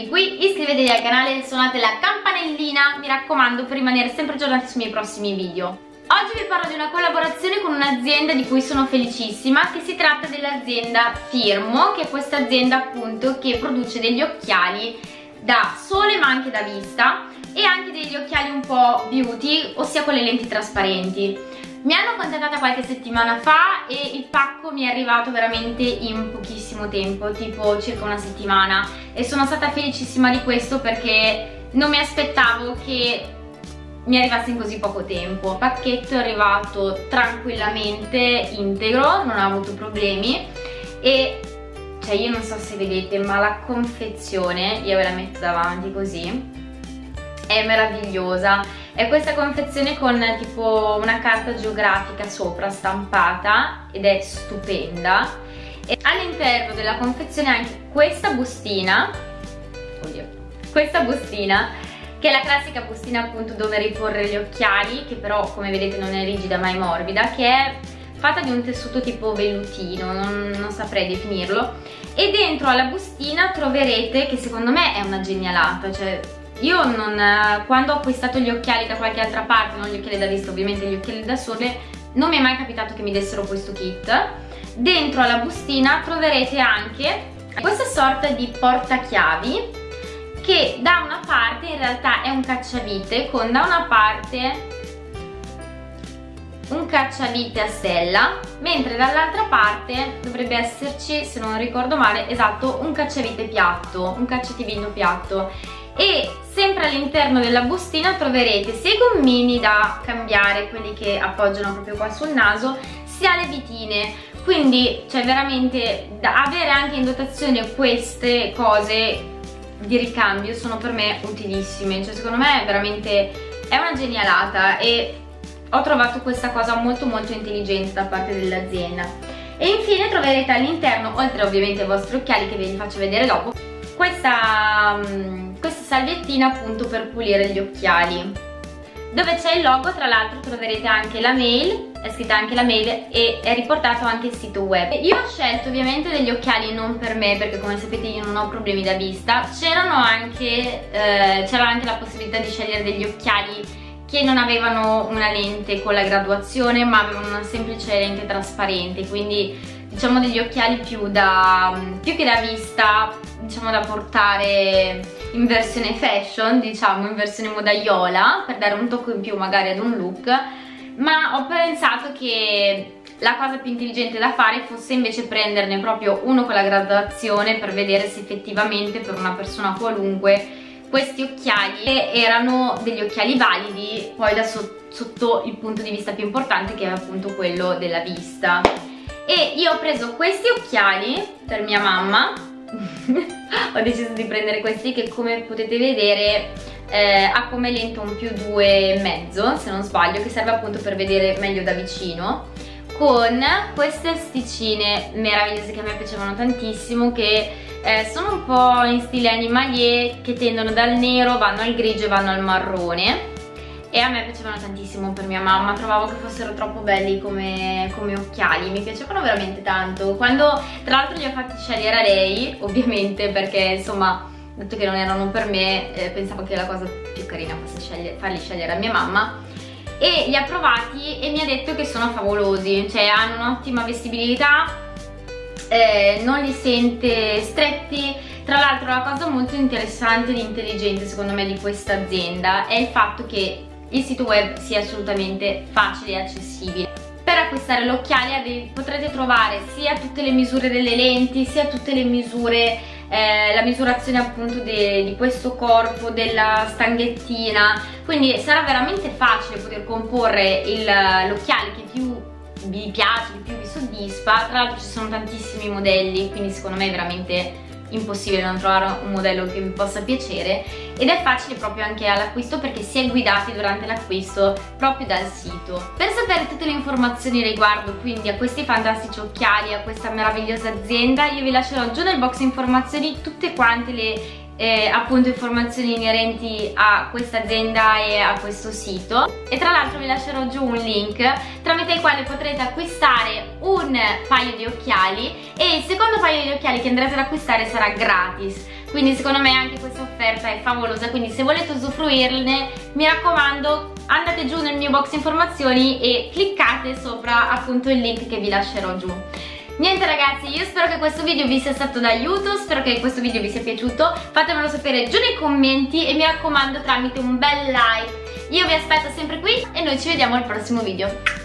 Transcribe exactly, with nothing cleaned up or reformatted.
eccoci qui, iscrivetevi al canale, suonate la campanellina, mi raccomando, per rimanere sempre aggiornati sui miei prossimi video. Oggi vi parlo di una collaborazione con un'azienda di cui sono felicissima, che si tratta dell'azienda Firmo, che è questa azienda appunto che produce degli occhiali da sole ma anche da vista e anche degli occhiali un po' beauty, ossia con le lenti trasparenti. Mi hanno contattata qualche settimana fa e il pacco mi è arrivato veramente in pochissimo tempo, tipo circa una settimana, e sono stata felicissima di questo perché non mi aspettavo che mi arrivasse in così poco tempo. Il pacchetto è arrivato tranquillamente integro, non ho avuto problemi e cioè io non so se vedete, ma la confezione, io ve la metto davanti così, è meravigliosa. È questa confezione con tipo una carta geografica sopra stampata ed è stupenda. E all'interno della confezione anche questa bustina, oddio, questa bustina che è la classica bustina appunto dove riporre gli occhiali, che però come vedete non è rigida ma è morbida, che è fatta di un tessuto tipo vellutino, non, non saprei definirlo. E dentro alla bustina troverete, che secondo me è una genialata, cioè io non, quando ho acquistato gli occhiali da qualche altra parte, non gli occhiali da vista, ovviamente gli occhiali da sole, non mi è mai capitato che mi dessero questo kit. Dentro alla bustina troverete anche questa sorta di portachiavi che da una parte in realtà è un cacciavite con da una parte un cacciavite a sella, mentre dall'altra parte dovrebbe esserci, se non ricordo male, esatto, un cacciavite piatto, un cacciativino piatto. E sempre all'interno della bustina troverete sia i gommini da cambiare, quelli che appoggiano proprio qua sul naso, sia le vitine. Quindi cioè veramente da avere anche in dotazione queste cose di ricambio sono per me utilissime, cioè secondo me è veramente è una genialata e ho trovato questa cosa molto molto intelligente da parte dell'azienda. E infine troverete all'interno, oltre ovviamente ai vostri occhiali che ve li faccio vedere dopo, questa, questa salviettina appunto per pulire gli occhiali, dove c'è il logo. Tra l'altro troverete anche la mail, è scritta anche la mail e è riportato anche il sito web. Io ho scelto ovviamente degli occhiali non per me, perché come sapete io non ho problemi da vista. C'erano anche eh, c'era anche la possibilità di scegliere degli occhiali che non avevano una lente con la graduazione ma avevano una semplice lente trasparente, quindi diciamo degli occhiali più da più che da vista, diciamo da portare in versione fashion, diciamo in versione modaiola, per dare un tocco in più magari ad un look. Ma ho pensato che la cosa più intelligente da fare fosse invece prenderne proprio uno con la graduazione, per vedere se effettivamente per una persona qualunque questi occhiali erano degli occhiali validi poi da so sotto il punto di vista più importante, che è appunto quello della vista. E io ho preso questi occhiali per mia mamma ho deciso di prendere questi che, come potete vedere, eh, ha come lente un più due e mezzo, se non sbaglio, che serve appunto per vedere meglio da vicino, con queste asticine meravigliose che a me piacevano tantissimo, che eh, sono un po' in stile animalier, che tendono dal nero, vanno al grigio e vanno al marrone, e a me piacevano tantissimo per mia mamma. Trovavo che fossero troppo belli come, come occhiali, mi piacevano veramente tanto. Quando tra l'altro li ho fatti scegliere a lei, ovviamente, perché insomma, dato che non erano per me, eh, pensavo che la cosa più carina fosse scegliere, farli scegliere a mia mamma, e li ha provati e mi ha detto che sono favolosi, cioè hanno un'ottima vestibilità, eh, non li sente stretti. Tra l'altro la cosa molto interessante ed intelligente secondo me di questa azienda è il fatto che il sito web sia assolutamente facile e accessibile. Per acquistare l'occhiale potrete trovare sia tutte le misure delle lenti, sia tutte le misure, eh, la misurazione appunto de, di questo corpo, della stanghettina, quindi sarà veramente facile poter comporre l'occhiale che più vi piace, che più vi soddisfa. Tra l'altro ci sono tantissimi modelli, quindi secondo me è veramente impossibile non trovare un modello che vi possa piacere, ed è facile proprio anche all'acquisto perché si è guidati durante l'acquisto proprio dal sito. Per sapere tutte le informazioni riguardo quindi a questi fantastici occhiali, a questa meravigliosa azienda, io vi lascerò giù nel box informazioni tutte quante le eh, appunto informazioni inerenti a questa azienda e a questo sito, e tra l'altro vi lascerò giù un link tramite il quale potrete acquistare un paio di occhiali, e il secondo paio di occhiali che andrete ad acquistare sarà gratis. quindi secondo me anche questa offerta è favolosa, quindi se volete usufruirne mi raccomando andate giù nel mio box informazioni e cliccate sopra appunto il link che vi lascerò giù. Niente ragazzi, io spero che questo video vi sia stato d'aiuto, spero che questo video vi sia piaciuto, fatemelo sapere giù nei commenti e mi raccomando tramite un bel like. Io vi aspetto sempre qui e noi ci vediamo al prossimo video.